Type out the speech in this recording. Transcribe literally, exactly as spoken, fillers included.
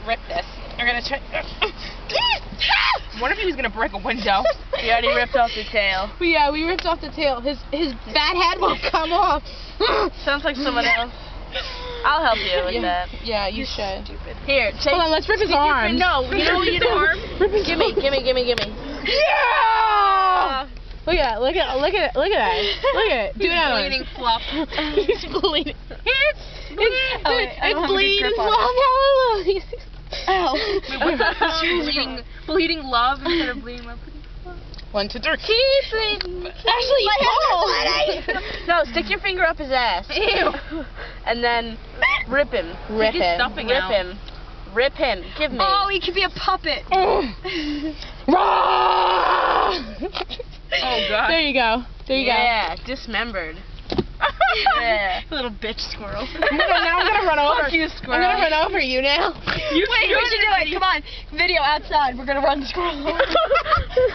rip this. We're gonna try. One of you is gonna break a window. We already ripped off the tail. Yeah, we ripped off the tail. His his bad head won't come off. Sounds like someone else. I'll help you with yeah. that. Yeah, you should. Stupid. Here, take. Hold on, let's rip his arm. No, you know your arm. Gimme, gimme, gimme, gimme. Yeah! Look at that! Look at look at look at that! Look at it! Do that one. Bleeding fluff. He's bleeding. It's it's, oh, wait, it's bleeding fluff. Hallelujah. Ow. bleeding, bleeding love instead of bleeding love. One, two, three. Keep bleeding. Actually, no. No, stick your finger up his ass. Ew. And then rip him. Rip him. him. Rip out. him. Rip him. Give me. Oh, he could be a puppet. Oh God. There you go. There you yeah, go. Yeah, dismembered. Yeah. Little bitch squirrel. I'm gonna, now I'm gonna run over. Fuck you, squirrel. I'm gonna run over you now. You Wait, we should do it. Come on. Video outside. We're gonna run squirrel.